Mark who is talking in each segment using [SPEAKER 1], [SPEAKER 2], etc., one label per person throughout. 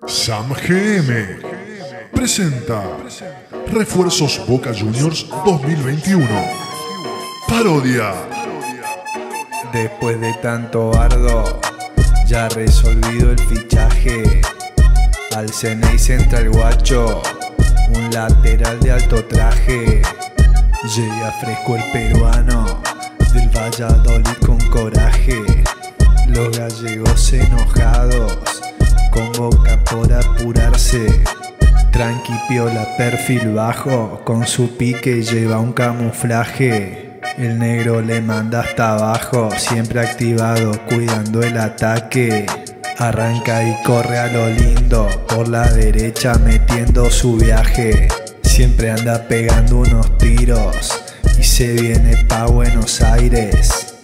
[SPEAKER 1] Sam GM presenta Refuerzos Boca Juniors 2021. Parodia.
[SPEAKER 2] Después de tanto ardo, ya resolvido el fichaje. Al Ceneice entra el guacho, un lateral de alto traje. Llega fresco el peruano, del Valladolid con coraje. Los gallegos enojados, convoca por apurarse. Tranqui piola, perfil bajo, con su pique lleva un camuflaje. El negro le manda hasta abajo, siempre activado, cuidando el ataque. Arranca y corre a lo lindo, por la derecha metiendo su viaje. Siempre anda pegando unos tiros, y se viene pa' Buenos Aires.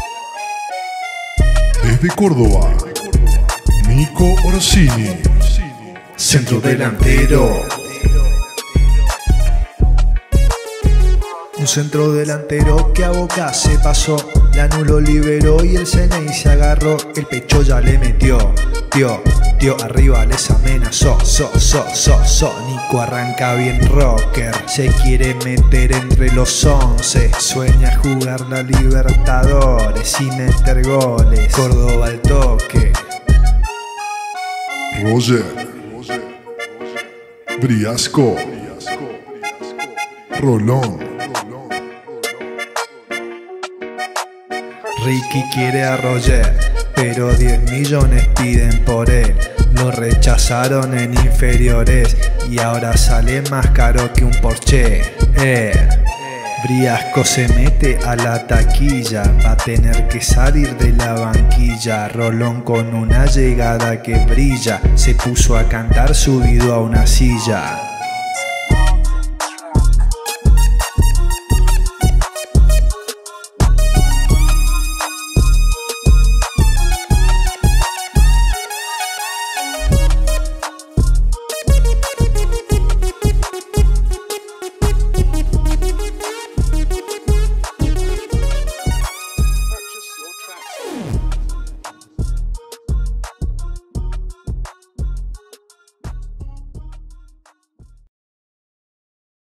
[SPEAKER 1] Desde Córdoba, Nico Orsini,
[SPEAKER 2] Centro delantero. Un centro delantero que a Boca se pasó, Lanús lo liberó y el Ceneice se agarró, el pecho ya le metió. Tío, arriba les amenazó. Nico arranca bien rocker, se quiere meter entre los 11. Sueña jugar la Libertadores sin meter goles. Córdoba al toque.
[SPEAKER 1] Roger, Briasco, Rolón.
[SPEAKER 2] Ricky quiere a Roger, pero 10 millones piden por él. Lo rechazaron en inferiores y ahora sale más caro que un Porsche. Briasco se mete a la taquilla, va a tener que salir de la banquilla. Rolón con una llegada que brilla, se puso a cantar subido a una silla.